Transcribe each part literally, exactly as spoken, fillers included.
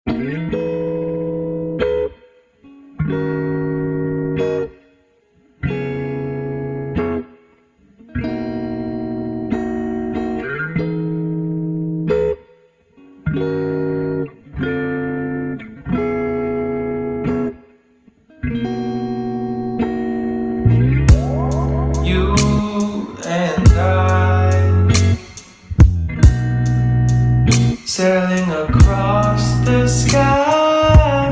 You and I sailing across the sky.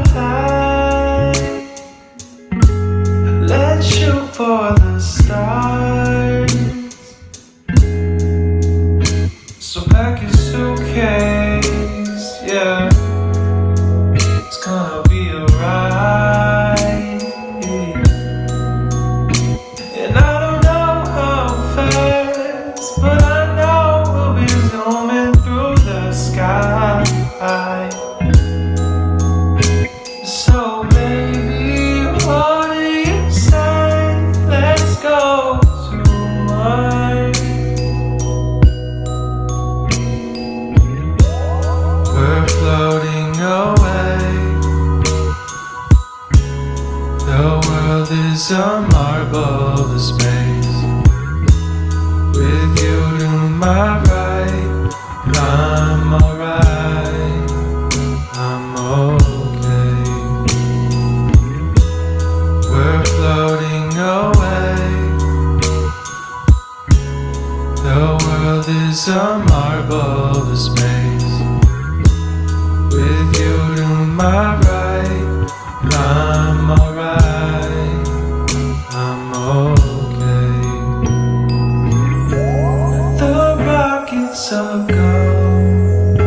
Let's shoot for the stars. So pack your suitcase, yeah. It's gonna be a ride. And I don't know how fast, but I know we'll be zooming through the sky. So baby, what do you say? Let's go to Mars. We're floating away. The world is a marble of space. With you to my right, I'm alright, I'm okay. We're floating away. The world is a marble of space. With you to my right, I'm alright, I'm okay. The rockets are gone.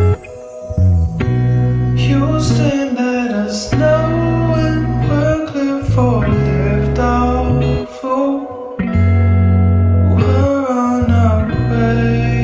Houston, let us know when we're clear for liftoff. Ooh, we're on our way.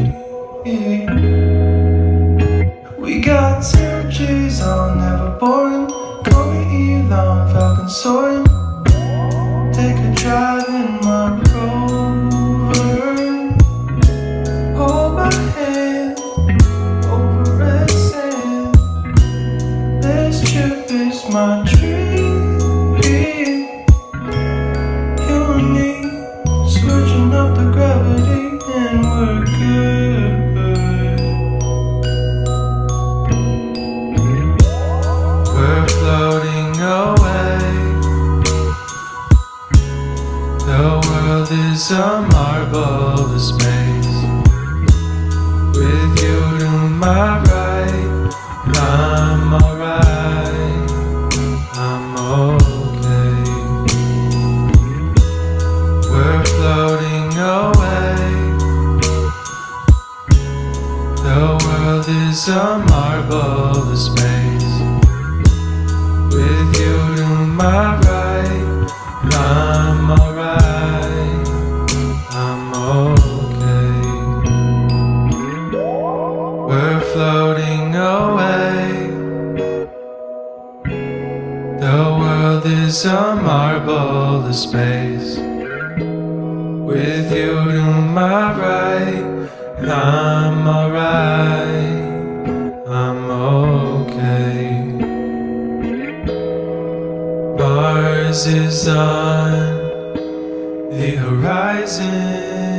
We got zero G's on, never boring. Call me Elon, Falcon soaring. Take a drive in my Rover. Hold my hand over red sand. This trip is my dream. You and me switching up the gravity, and we're good. We're floating away. The world is a marble of space. With you to my right, I'm alright, I'm okay. We're floating away. The world is a marble of space. With you to my right, I'm alright, I'm okay. We're floating away. The world is a marble of space. With you to my right, I'm alright, I'm okay. Mars is on the horizon.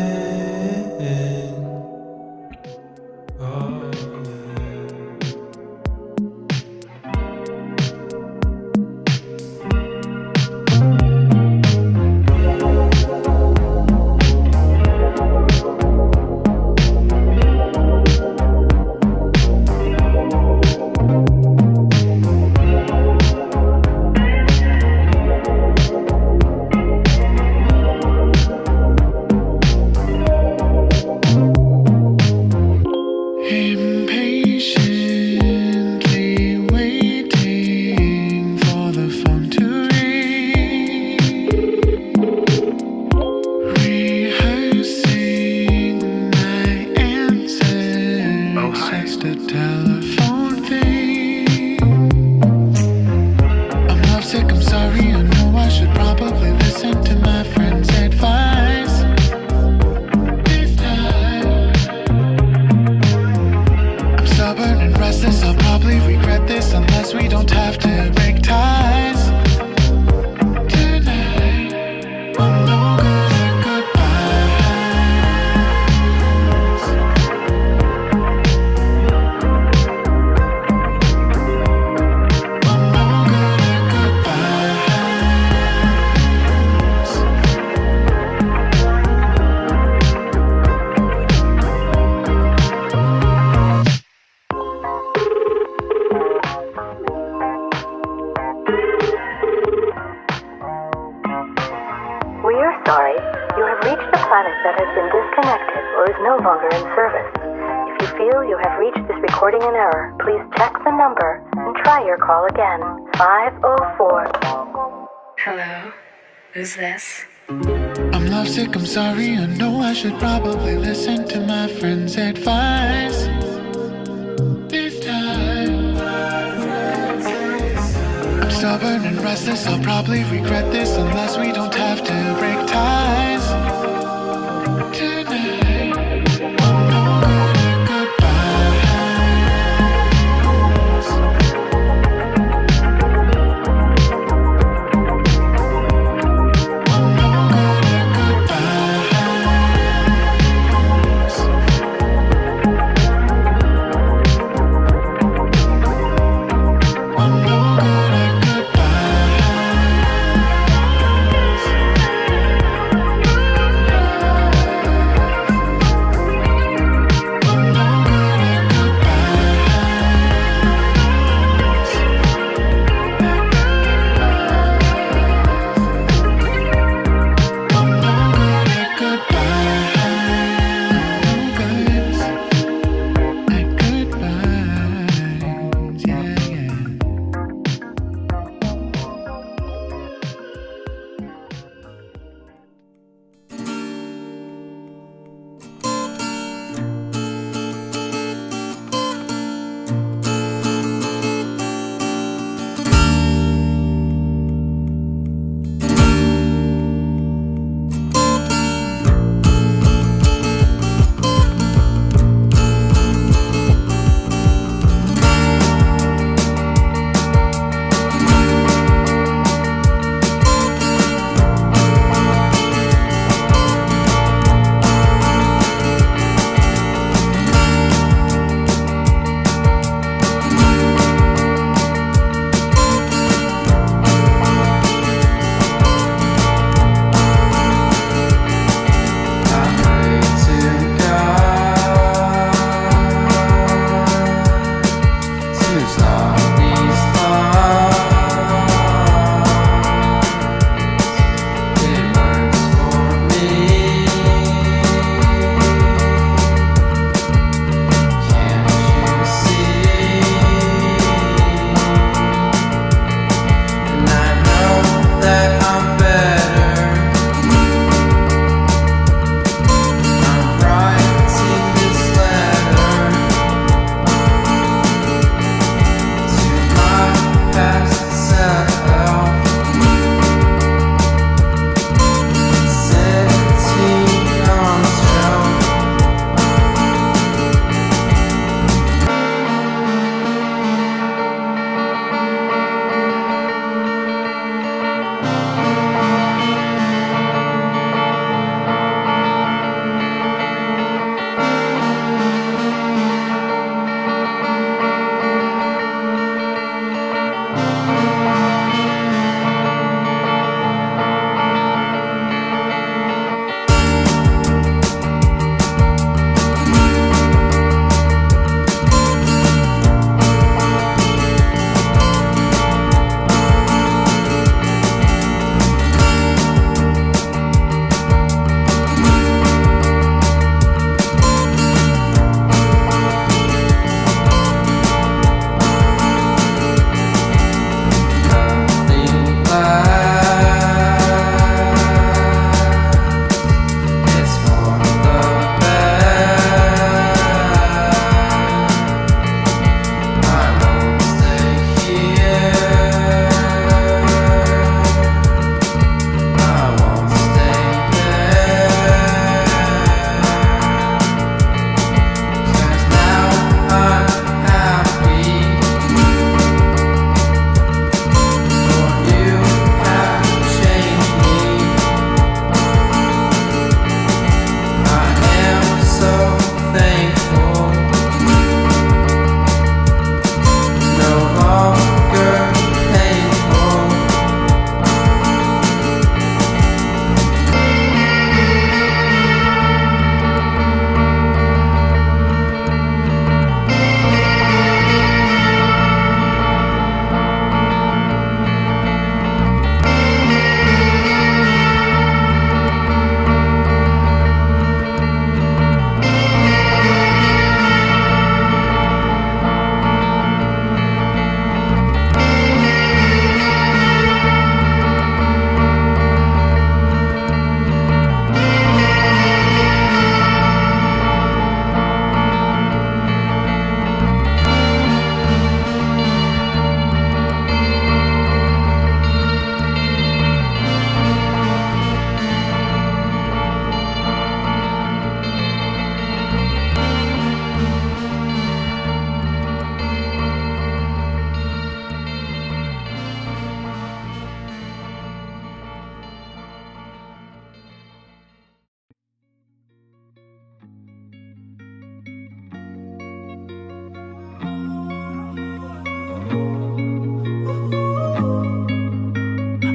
Oh, that has been disconnected or is no longer in service. If you feel you have reached this recording in error, please check the number and try your call again. five oh four. Hello? Who's this? I'm lovesick, I'm sorry, I know I should probably listen to my friend's advice. This time I'm stubborn and restless, I'll probably regret this unless we don't have to break ties tonight. I'm no good at goodbyes. I'm no good at goodbyes. I'm no good at goodbyes.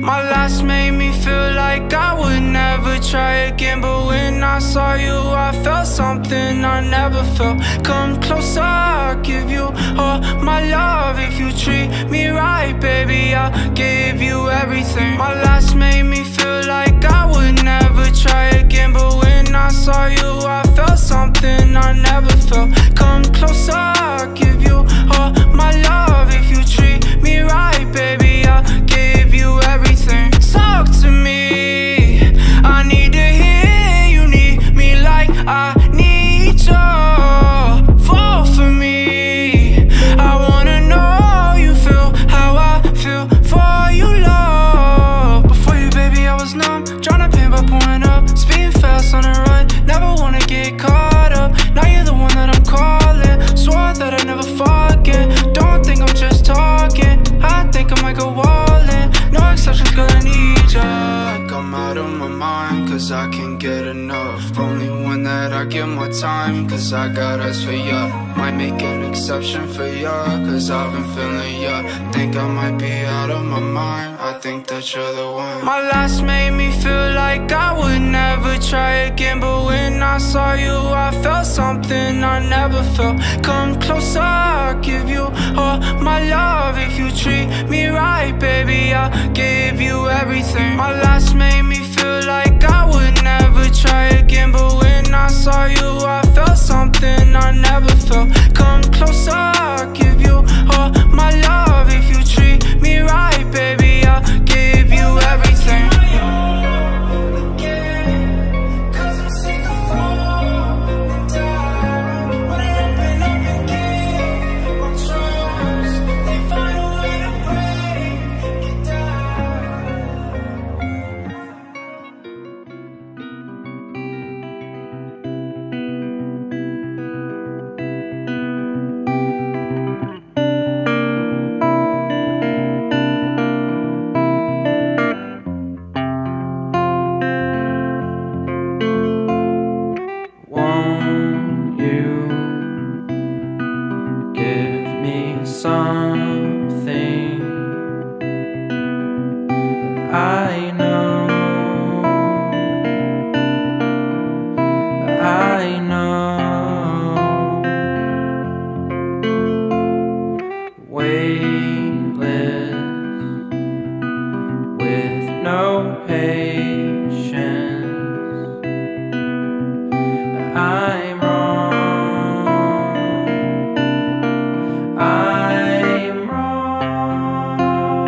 My last made me feel like I would never try again, but when I saw you I felt something I never felt. Come closer, I'll give you all my love. If you treat me right, baby, I'll give you everything. My last made me feel like I would never try again, but when I saw you I felt something I never felt. Come closer, I'll give you all my love. If you treat me right, baby, I'll give you everything. Talk to me, I need to hear you need me like I need you. Fall for me, I wanna know you feel how I feel for you, love. Before you, baby, I was numb, tryna pain by pouring up, speeding fast on the run, never wanna get caught up. Now you're the one that I'm calling, swore that I'd never forget. Don't think I'm just talking, I think I might go all in. No exceptions, girl, I need ya. Like I'm out of my mind, cause I can't get enough. Only one that I give more time, cause I got eyes for ya. Might make an exception for ya, cause I've been feeling ya. Think I might be out of my mind, I think that you're the one. My last made me feel like I would never try again, but when I saw you I felt something I never felt. Come closer, I'll give you all my love. If you treat me right, baby, I'll give you everything. My last made me feel like I would never try again, but when I saw you I felt something I never felt. Come closer, I'll give you all my love. If you treat me right, baby, I'll give you everything. I know, I know, weightless, with no patience. I'm wrong, I'm wrong.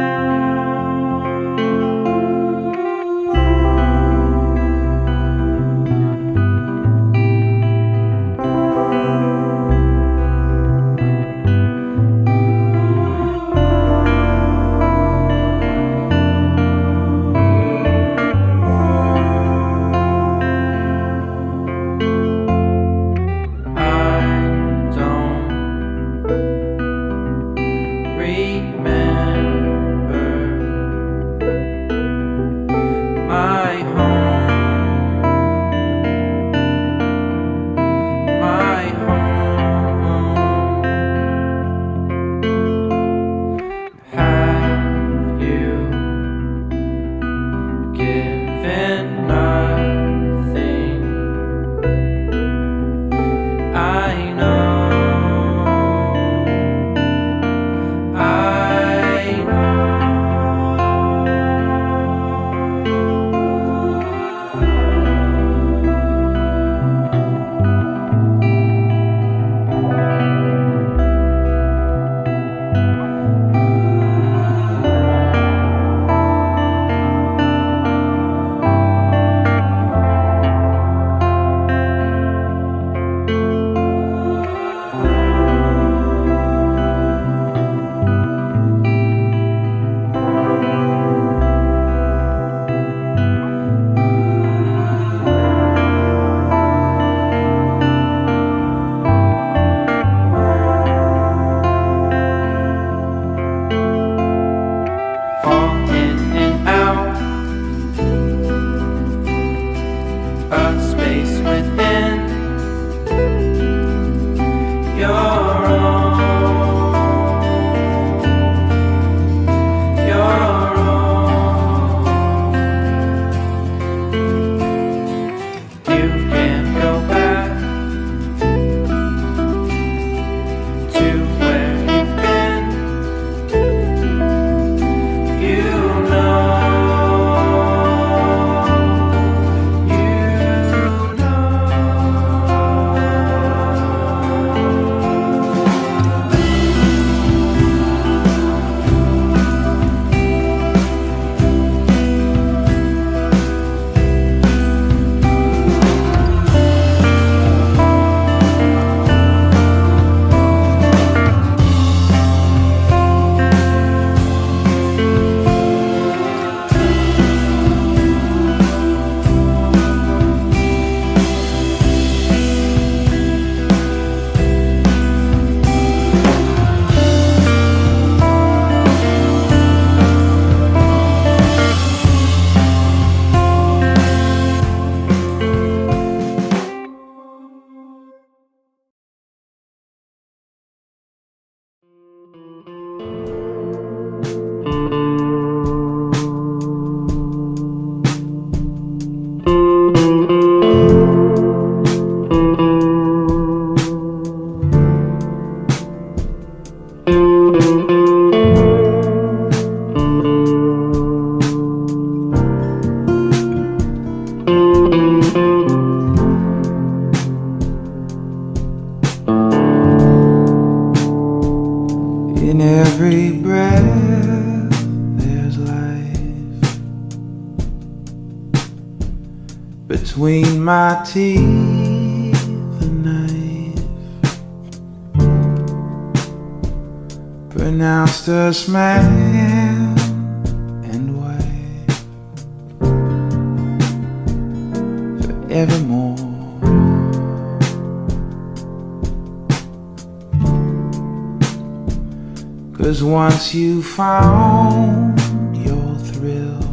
I know, I know. every breath there's life. Between my teeth a knife, pronounced us man and wife forevermore. 'Cause once you found your thrill,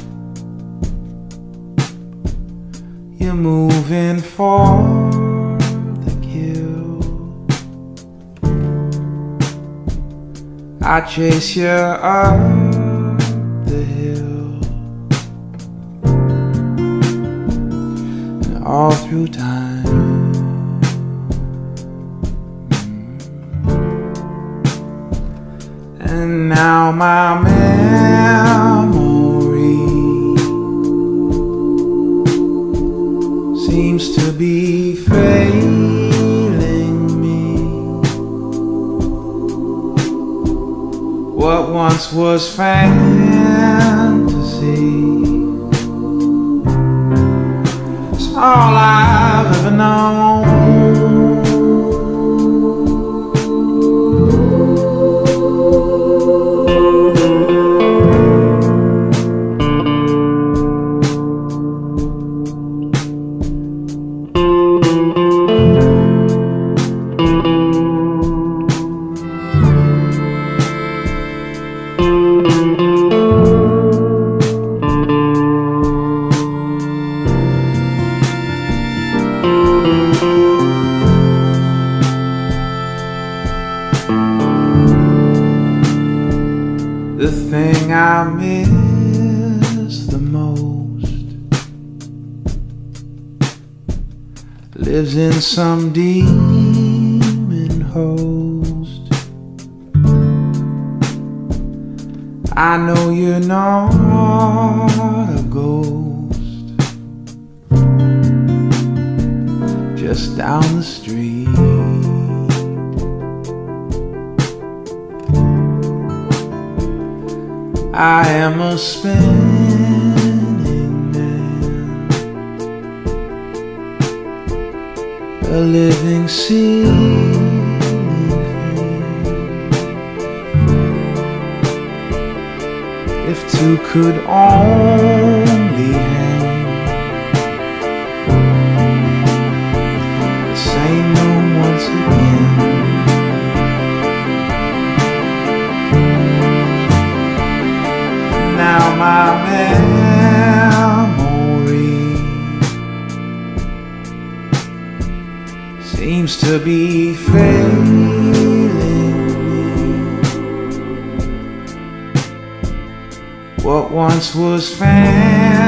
you're moving for the kill. I chase you up the hill, and all through time. And now my memory seems to be failing me. What once was fantasy is all I've ever known. The thing I miss the most lives in some demon host. I know you're not a ghost, just down the street. I am a spinning man, a living ceiling fan. If two could only hang the same room once again. Now my memory seems to be failing me. What once was fantasy